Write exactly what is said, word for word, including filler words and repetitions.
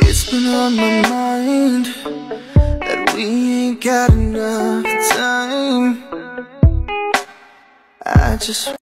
It's been on my mind that we ain't got enough time. I just